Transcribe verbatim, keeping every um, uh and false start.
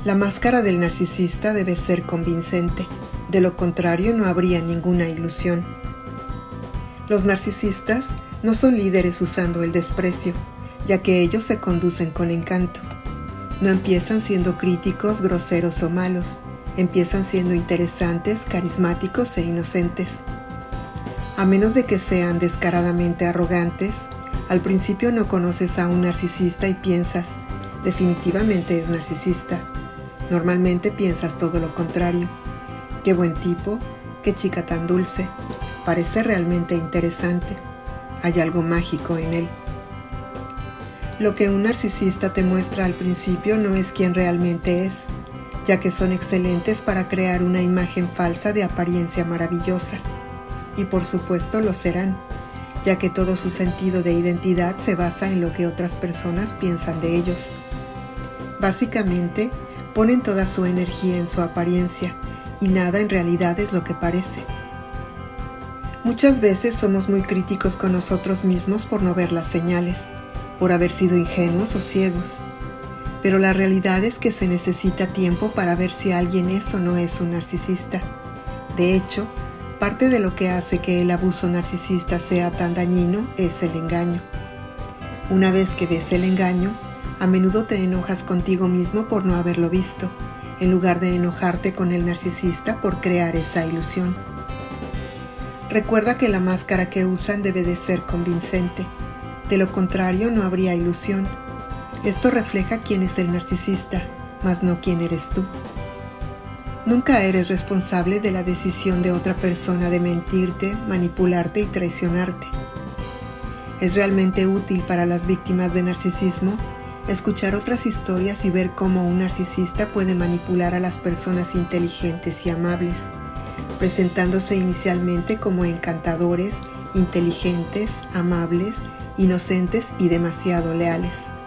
La máscara del narcisista debe ser convincente, de lo contrario no habría ninguna ilusión. Los narcisistas no son líderes usando el desprecio, ya que ellos se conducen con encanto. No empiezan siendo críticos, groseros o malos, empiezan siendo interesantes, carismáticos e inocentes. A menos de que sean descaradamente arrogantes, al principio no conoces a un narcisista y piensas, definitivamente es narcisista. Normalmente piensas todo lo contrario. Qué buen tipo, qué chica tan dulce, parece realmente interesante. Hay algo mágico en él. Lo que un narcisista te muestra al principio no es quien realmente es, ya que son excelentes para crear una imagen falsa de apariencia maravillosa. Y por supuesto lo serán, ya que todo su sentido de identidad se basa en lo que otras personas piensan de ellos. Básicamente, ponen toda su energía en su apariencia, y nada en realidad es lo que parece. Muchas veces somos muy críticos con nosotros mismos por no ver las señales, por haber sido ingenuos o ciegos. Pero la realidad es que se necesita tiempo para ver si alguien es o no es un narcisista. De hecho, parte de lo que hace que el abuso narcisista sea tan dañino es el engaño. Una vez que ves el engaño, a menudo te enojas contigo mismo por no haberlo visto, en lugar de enojarte con el narcisista por crear esa ilusión. Recuerda que la máscara que usan debe de ser convincente, de lo contrario no habría ilusión. Esto refleja quién es el narcisista, mas no quién eres tú. Nunca eres responsable de la decisión de otra persona de mentirte, manipularte y traicionarte. Es realmente útil para las víctimas de narcisismo escuchar otras historias y ver cómo un narcisista puede manipular a las personas inteligentes y amables, presentándose inicialmente como encantadores, inteligentes, amables, inocentes y demasiado leales.